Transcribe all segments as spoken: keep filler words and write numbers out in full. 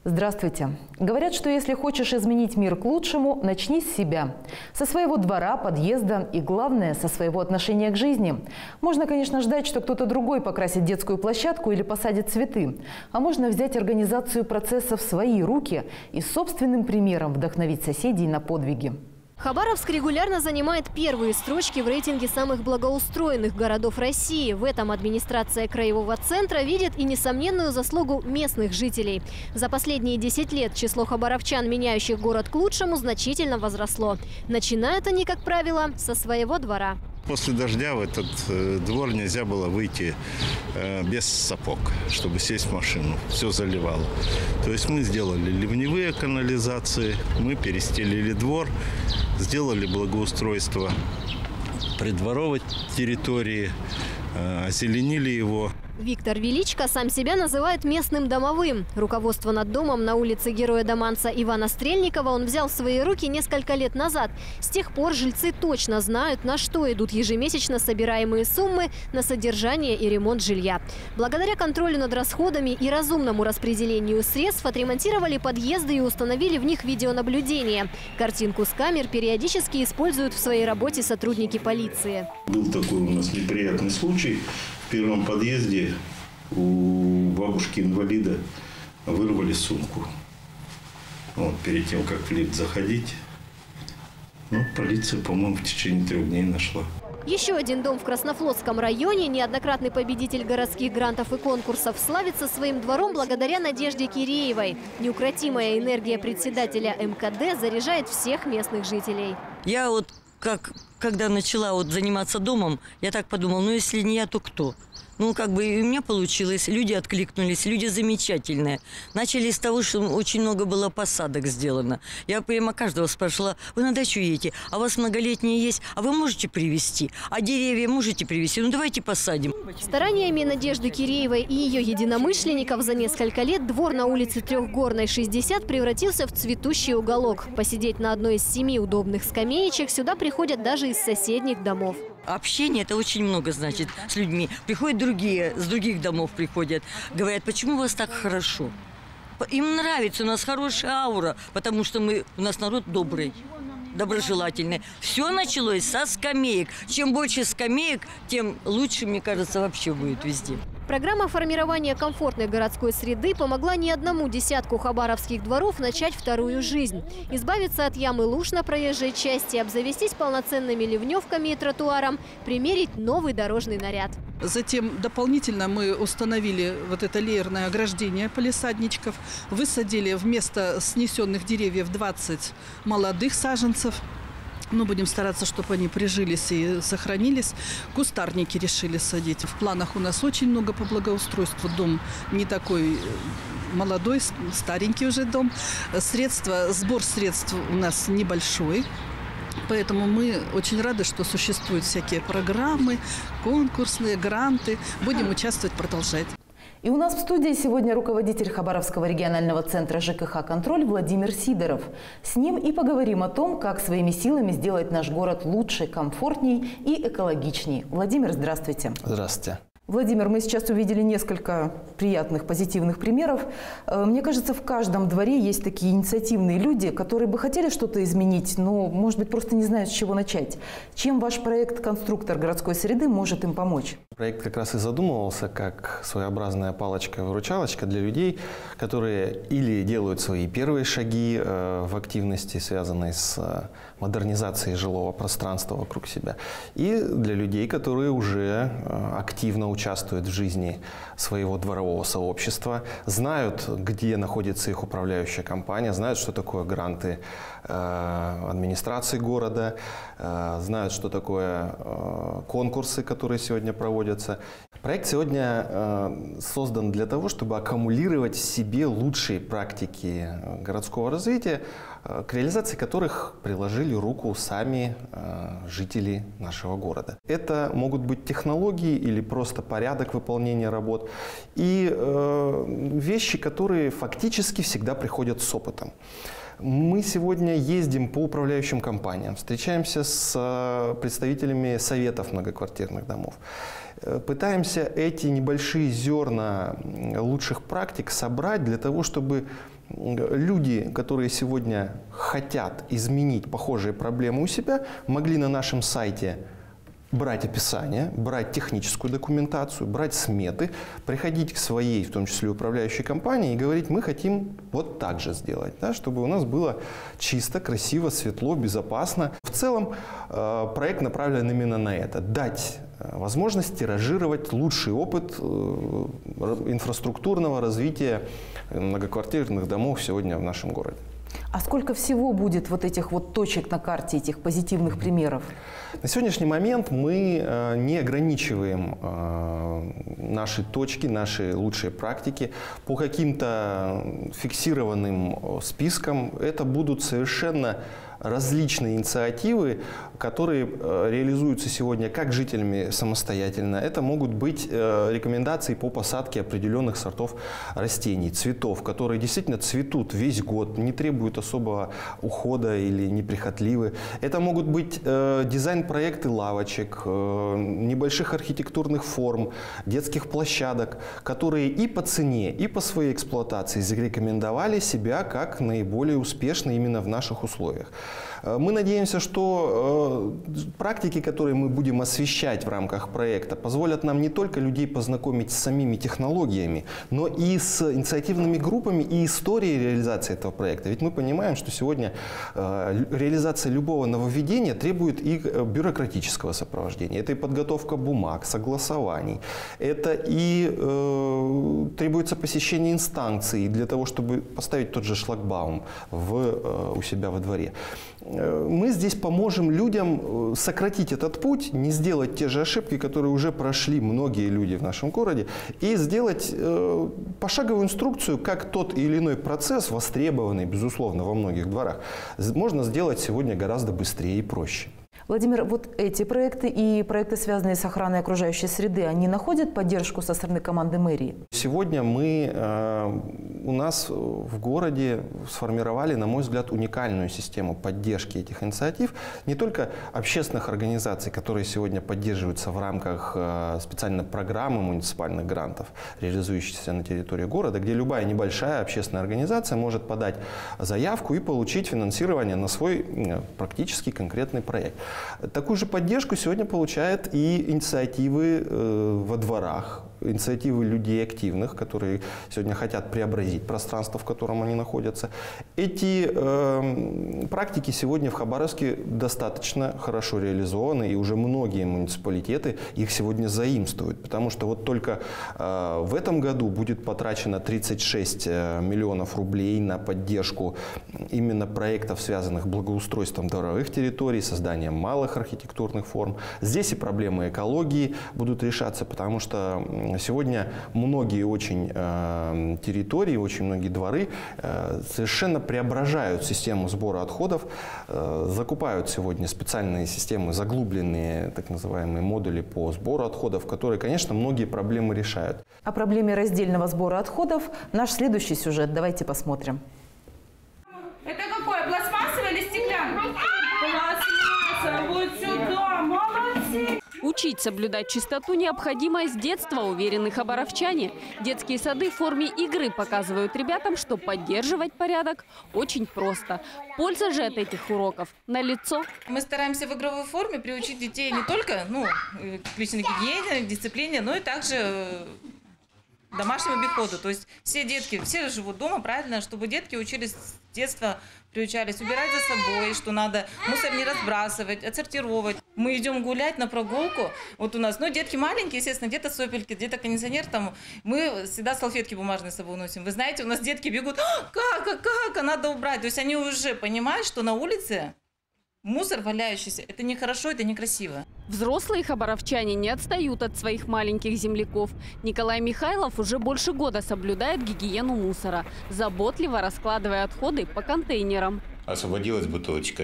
Здравствуйте. Говорят, что если хочешь изменить мир к лучшему, начни с себя. Со своего двора, подъезда и, главное, со своего отношения к жизни. Можно, конечно, ждать, что кто-то другой покрасит детскую площадку или посадит цветы. А можно взять организацию процесса в свои руки и собственным примером вдохновить соседей на подвиги. Хабаровск регулярно занимает первые строчки в рейтинге самых благоустроенных городов России. В этом администрация краевого центра видит и несомненную заслугу местных жителей. За последние десять лет число хабаровчан, меняющих город к лучшему, значительно возросло. Начинают они, как правило, со своего двора. После дождя в этот э, двор нельзя было выйти э, без сапог, чтобы сесть в машину. Все заливало. То есть мы сделали ливневые канализации, мы перестелили двор, сделали благоустройство придворовой территории, э, озеленили его. Виктор Величко сам себя называет местным домовым. Руководство над домом на улице Героя Доманца Ивана Стрельникова он взял в свои руки несколько лет назад. С тех пор жильцы точно знают, на что идут ежемесячно собираемые суммы на содержание и ремонт жилья. Благодаря контролю над расходами и разумному распределению средств отремонтировали подъезды и установили в них видеонаблюдение. Картинку с камер периодически используют в своей работе сотрудники полиции. Был такой у нас неприятный случай. В первом подъезде у бабушки-инвалида вырвали сумку. Вот, перед тем, как в лифт заходить, ну, полиция, по-моему, в течение трех дней нашла. Еще один дом в Краснофлотском районе, неоднократный победитель городских грантов и конкурсов, славится своим двором благодаря Надежде Киреевой. Неукротимая энергия председателя эм ка дэ заряжает всех местных жителей. Я вот как... Когда начала вот заниматься домом, я так подумала, ну если не я, то кто? Ну, как бы и у меня получилось, люди откликнулись, люди замечательные. Начали с того, что очень много было посадок сделано. Я прямо каждого спрашивала, вы на дачу едете, а у вас многолетние есть, а вы можете привезти? А деревья можете привезти? Ну, давайте посадим. Стараниями Надежды Киреевой и ее единомышленников за несколько лет двор на улице Трехгорной, шестьдесят превратился в цветущий уголок. Посидеть на одной из семи удобных скамеечек сюда приходят даже из соседних домов. Общение – это очень много значит с людьми. Приходят другие, с других домов приходят. Говорят, почему у вас так хорошо? Им нравится, у нас хорошая аура, потому что мы, у нас народ добрый, доброжелательный. Все началось со скамеек. Чем больше скамеек, тем лучше, мне кажется, вообще будет везде. Программа формирования комфортной городской среды помогла не одному десятку хабаровских дворов начать вторую жизнь. Избавиться от ям и луж на проезжей части, обзавестись полноценными ливневками и тротуаром, примерить новый дорожный наряд. Затем дополнительно мы установили вот это леерное ограждение палисадничков, высадили вместо снесенных деревьев двадцать молодых саженцев. Но будем стараться, чтобы они прижились и сохранились. Кустарники решили садить. В планах у нас очень много по благоустройству. Дом не такой молодой, старенький уже дом. Средства, сбор средств у нас небольшой. Поэтому мы очень рады, что существуют всякие программы, конкурсные, гранты. Будем участвовать, продолжать. И у нас в студии сегодня руководитель Хабаровского регионального центра жэ ка ха «Контроль» Владимир Сидоров. С ним и поговорим о том, как своими силами сделать наш город лучше, комфортней и экологичней. Владимир, здравствуйте. Здравствуйте. Владимир, мы сейчас увидели несколько приятных, позитивных примеров. Мне кажется, в каждом дворе есть такие инициативные люди, которые бы хотели что-то изменить, но, может быть, просто не знают, с чего начать. Чем ваш проект «Конструктор городской среды» может им помочь? Проект как раз и задумывался как своеобразная палочка-выручалочка для людей, которые или делают свои первые шаги в активности, связанной с модернизацией жилого пространства вокруг себя, и для людей, которые уже активно участвуют участвуют в жизни своего дворового сообщества, знают, где находится их управляющая компания, знают, что такое гранты э, администрации города, э, знают, что такое э, конкурсы, которые сегодня проводятся. Проект сегодня э, создан для того, чтобы аккумулировать в себе лучшие практики городского развития, э, к реализации которых приложили руку сами э, жители нашего города. Это могут быть технологии или просто порядок выполнения работ и э, вещи, которые фактически всегда приходят с опытом. Мы сегодня ездим по управляющим компаниям, встречаемся с представителями советов многоквартирных домов. Пытаемся эти небольшие зерна лучших практик собрать для того, чтобы люди, которые сегодня хотят изменить похожие проблемы у себя, могли на нашем сайте брать описание, брать техническую документацию, брать сметы, приходить к своей, в том числе управляющей компании, и говорить: мы хотим вот так же сделать, да, чтобы у нас было чисто, красиво, светло, безопасно. В целом э, проект направлен именно на это – дать возможность тиражировать лучший опыт э, инфраструктурного развития многоквартирных домов сегодня в нашем городе. А сколько всего будет вот этих вот точек на карте, этих позитивных примеров? На сегодняшний момент мы э, не ограничиваем э, наши точки, наши лучшие практики по каким-то фиксированным спискам. Это будут совершенно различные инициативы, которые э, реализуются сегодня как жителями самостоятельно. Это могут быть э, рекомендации по посадке определенных сортов растений, цветов, которые действительно цветут весь год, не требуют особого ухода или неприхотливы. Это могут быть э, дизайн-проекты лавочек, э, небольших архитектурных форм, детских площадок, которые и по цене, и по своей эксплуатации зарекомендовали себя как наиболее успешные именно в наших условиях. Мы надеемся, что э, практики, которые мы будем освещать в рамках проекта, позволят нам не только людей познакомить с самими технологиями, но и с инициативными группами и историей реализации этого проекта. Ведь мы понимаем, что сегодня э, реализация любого нововведения требует и бюрократического сопровождения. Это и подготовка бумаг, согласований. Это и э, требуется посещение инстанций для того, чтобы поставить тот же шлагбаум в, э, у себя во дворе. Мы здесь поможем людям сократить этот путь, не сделать те же ошибки, которые уже прошли многие люди в нашем городе, и сделать э, пошаговую инструкцию, как тот или иной процесс, востребованный, безусловно, во многих дворах, можно сделать сегодня гораздо быстрее и проще. Владимир, вот эти проекты и проекты, связанные с охраной окружающей среды, они находят поддержку со стороны команды мэрии? Сегодня мы э, у нас в городе сформировали, на мой взгляд, уникальную систему поддержки этих инициатив. Не только общественных организаций, которые сегодня поддерживаются в рамках э, специальной программы муниципальных грантов, реализующейся на территории города, где любая небольшая общественная организация может подать заявку и получить финансирование на свой э, практически конкретный проект. Такую же поддержку сегодня получают и инициативы э, во дворах, инициативы людей активных, которые сегодня хотят преобразить пространство, в котором они находятся. Эти э, практики сегодня в Хабаровске достаточно хорошо реализованы, и уже многие муниципалитеты их сегодня заимствуют, потому что вот только э, в этом году будет потрачено тридцать шесть миллионов рублей на поддержку именно проектов, связанных с благоустройством дворовых территорий, созданием малых архитектурных форм. Здесь и проблемы экологии будут решаться, потому что сегодня многие очень э, территории, очень многие дворы э, совершенно преображают систему сбора отходов, э, закупают сегодня специальные системы, заглубленные так называемые модули по сбору отходов, которые, конечно, многие проблемы решают. О проблеме раздельного сбора отходов наш следующий сюжет. Давайте посмотрим. Это какое? Пластмассовое или стеклянное? Пластмассовое. Вот сюда. Молодцы. Учить соблюдать чистоту необходимо с детства, уверены хабаровчане. Детские сады в форме игры показывают ребятам, что поддерживать порядок очень просто. Польза же от этих уроков налицо. Мы стараемся в игровой форме приучить детей не только ну, к личной гигиене, к дисциплине, но и также домашнему обиходу. То есть все детки, все живут дома, правильно, чтобы детки учились с детства, приучались убирать за собой, что надо мусор не разбрасывать, отсортировать. Мы идем гулять на прогулку. Вот у нас, ну, детки маленькие, естественно, где-то сопельки, где-то кондиционер там. Мы всегда салфетки бумажные с собой носим. Вы знаете, у нас детки бегут, а, как, как, как, а надо убрать. То есть они уже понимают, что на улице мусор валяющийся, это нехорошо, это некрасиво. Взрослые хабаровчане не отстают от своих маленьких земляков. Николай Михайлов уже больше года соблюдает гигиену мусора, заботливо раскладывая отходы по контейнерам. Освободилась бутылочка,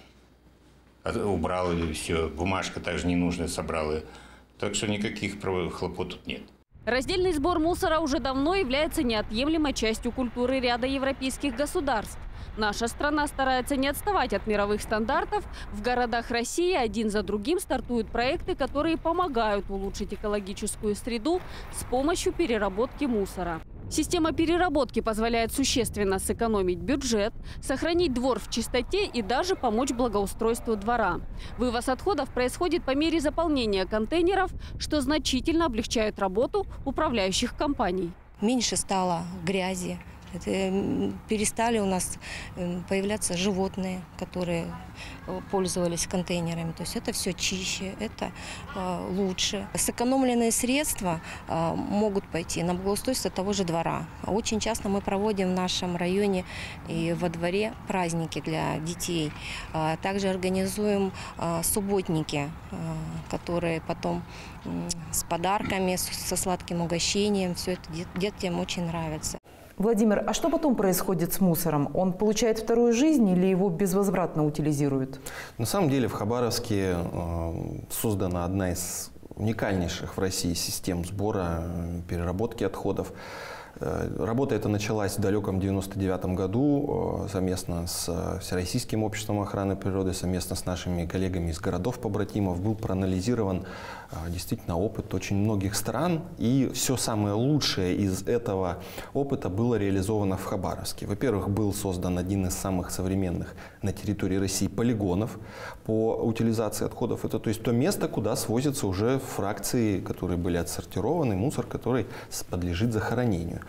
убрал ее, все, бумажка также ненужная собрал. Так что никаких хлопот тут нет. Раздельный сбор мусора уже давно является неотъемлемой частью культуры ряда европейских государств. Наша страна старается не отставать от мировых стандартов. В городах России один за другим стартуют проекты, которые помогают улучшить экологическую среду с помощью переработки мусора. Система переработки позволяет существенно сэкономить бюджет, сохранить двор в чистоте и даже помочь благоустройству двора. Вывоз отходов происходит по мере заполнения контейнеров, что значительно облегчает работу управляющих компаний. Меньше стало грязи. Это, перестали у нас появляться животные, которые пользовались контейнерами. То есть это все чище, это э, лучше. Сэкономленные средства э, могут пойти на благоустройство того же двора. Очень часто мы проводим в нашем районе и во дворе праздники для детей. Э, также организуем э, субботники, э, которые потом э, с подарками, со сладким угощением. Все это дет, детям очень нравится. Владимир, а что потом происходит с мусором? Он получает вторую жизнь или его безвозвратно утилизируют? На самом деле в Хабаровске э, создана одна из уникальнейших в России систем сбора, э, переработки отходов. Э, работа эта началась в далеком девяносто девятом году э, совместно с Всероссийским обществом охраны природы, совместно с нашими коллегами из городов-побратимов. Был проанализирован действительно опыт очень многих стран, и все самое лучшее из этого опыта было реализовано в Хабаровске. Во-первых, был создан один из самых современных на территории России полигонов по утилизации отходов. Это то есть то место, куда свозятся уже фракции, которые были отсортированы, мусор, который подлежит захоронению.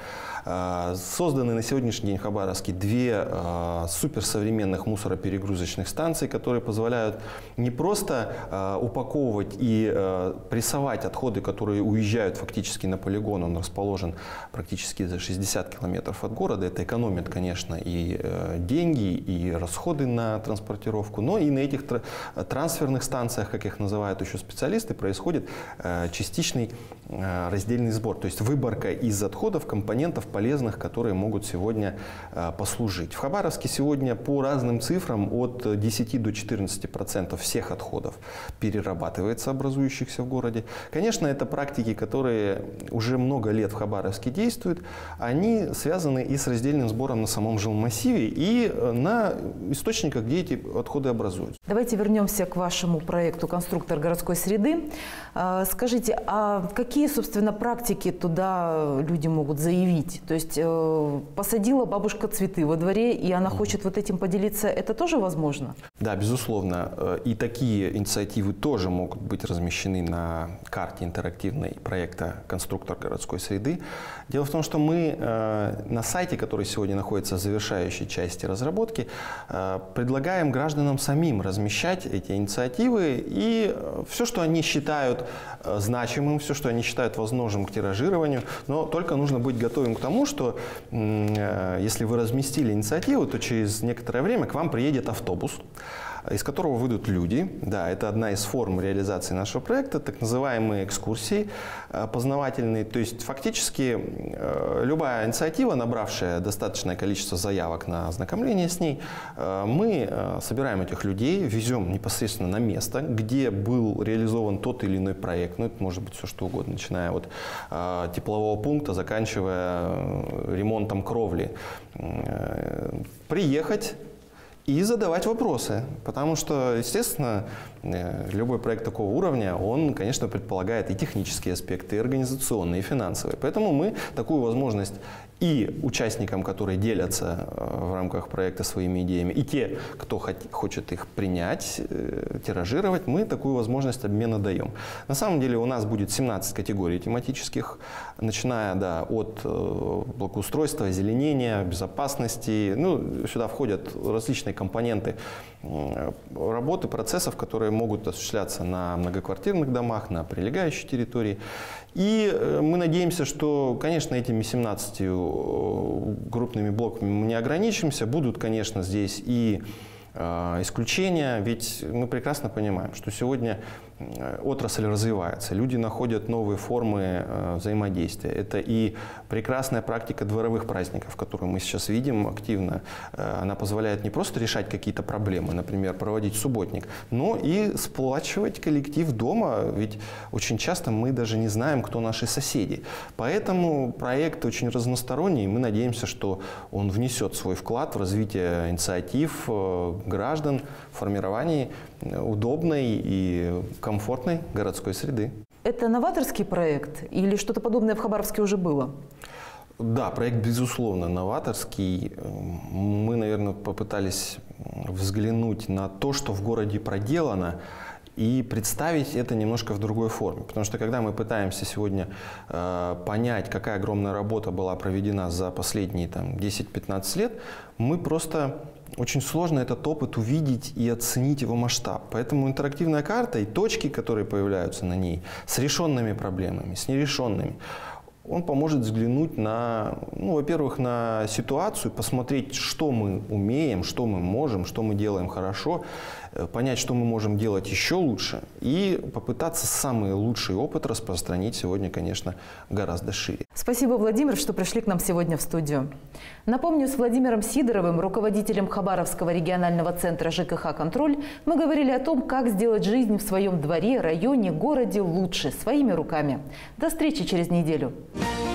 Созданы на сегодняшний день в Хабаровске две суперсовременных мусороперегрузочных станции, которые позволяют не просто упаковывать и прессовать отходы, которые уезжают фактически на полигон. Он расположен практически за шестьдесят километров от города. Это экономит, конечно, и деньги, и расходы на транспортировку. Но и на этих трансферных станциях, как их называют еще специалисты, происходит частичный раздельный сбор. То есть выборка из отходов компонентов полезных, которые могут сегодня послужить. В Хабаровске сегодня по разным цифрам от десяти до четырнадцати процентов всех отходов перерабатывается, образующихся в городе. Конечно, это практики, которые уже много лет в Хабаровске действуют. Они связаны и с раздельным сбором на самом жилмассиве, и на источниках, где эти отходы образуются. Давайте вернемся к вашему проекту «Конструктор городской среды». Скажите, а какие, собственно, практики туда люди могут заявить? То есть посадила бабушка цветы во дворе, и она хочет вот этим поделиться. Это тоже возможно? Да, безусловно. И такие инициативы тоже могут быть размещены на карте интерактивной проекта «Конструктор городской среды». Дело в том, что мы на сайте, который сегодня находится в завершающей части разработки, предлагаем гражданам самим размещать эти инициативы, и все, что они считают значимым, все, что они считают возможным к тиражированию, но только нужно быть готовым к тому, что если вы разместили инициативу, то через некоторое время к вам приедет автобус, из которого выйдут люди. Да, это одна из форм реализации нашего проекта, так называемые экскурсии познавательные. То есть фактически любая инициатива, набравшая достаточное количество заявок на ознакомление с ней, мы собираем этих людей, везем непосредственно на место, где был реализован тот или иной проект. Ну, это может быть все что угодно, начиная от теплового пункта, заканчивая ремонтом кровли. Приехать и задавать вопросы, потому что, естественно, любой проект такого уровня, он, конечно, предполагает и технические аспекты, и организационные, и финансовые. Поэтому мы такую возможность и участникам, которые делятся в рамках проекта своими идеями, и те, кто хочет их принять, тиражировать, мы такую возможность обмена даем. На самом деле у нас будет семнадцать категорий тематических, начиная да, от благоустройства, озеленения, безопасности. Ну, сюда входят различные компоненты работы, процессов, которые могут осуществляться на многоквартирных домах, на прилегающей территории. И мы надеемся, что, конечно, этими семнадцатью крупными блоками мы не ограничимся. Будут, конечно, здесь и исключения, ведь мы прекрасно понимаем, что сегодня отрасль развивается, люди находят новые формы взаимодействия. Это и прекрасная практика дворовых праздников, которую мы сейчас видим активно. Она позволяет не просто решать какие-то проблемы, например, проводить субботник, но и сплачивать коллектив дома, ведь очень часто мы даже не знаем, кто наши соседи. Поэтому проект очень разносторонний, и мы надеемся, что он внесет свой вклад в развитие инициатив граждан, в формировании удобной и комфортной городской среды. Это новаторский проект или что-то подобное в Хабаровске уже было? Да, проект, безусловно, новаторский. Мы, наверное, попытались взглянуть на то, что в городе проделано, и представить это немножко в другой форме. Потому что когда мы пытаемся сегодня э, понять, какая огромная работа была проведена за последние там, десять-пятнадцать лет, мы просто очень сложно этот опыт увидеть и оценить его масштаб. Поэтому интерактивная карта и точки, которые появляются на ней, с решенными проблемами, с нерешенными, он поможет взглянуть на, ну, во-первых, на ситуацию, посмотреть, что мы умеем, что мы можем, что мы делаем хорошо, понять, что мы можем делать еще лучше, и попытаться самый лучший опыт распространить сегодня, конечно, гораздо шире. Спасибо, Владимир, что пришли к нам сегодня в студию. Напомню, с Владимиром Сидоровым, руководителем Хабаровского регионального центра ЖКХ «Контроль», мы говорили о том, как сделать жизнь в своем дворе, районе, городе лучше, своими руками. До встречи через неделю.